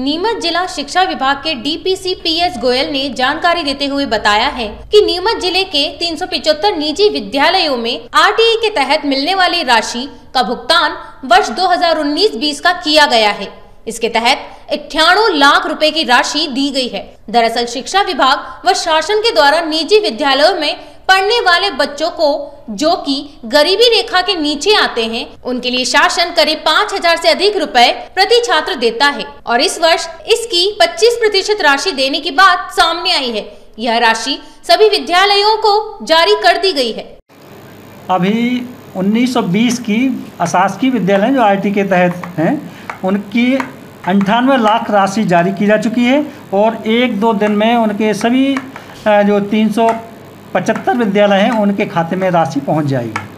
नीमच जिला शिक्षा विभाग के डीपीसी पीएस गोयल ने जानकारी देते हुए बताया है कि नीमच जिले के 375 निजी विद्यालयों में आरटीई के तहत मिलने वाली राशि का भुगतान वर्ष 2019-20 का किया गया है। इसके तहत 98 लाख रुपए की राशि दी गई है। दरअसल शिक्षा विभाग व शासन के द्वारा निजी विद्यालयों में पढ़ने वाले बच्चों को जो कि गरीबी रेखा के नीचे आते हैं, उनके लिए शासन करीब 5,000 से अधिक रुपए प्रति छात्र देता है और इस वर्ष इसकी 25% राशि देने की बात सामने आई है। यह राशि सभी विद्यालयों को जारी कर दी गई है। अभी 1920 की अशासकीय विद्यालय जो आरटी के तहत हैं, उनकी 98 लाख राशि जारी की जा चुकी है और 1-2 दिन में उनके सभी जो 375 विद्यालय हैं उनके खाते में राशि पहुंच जाएगी।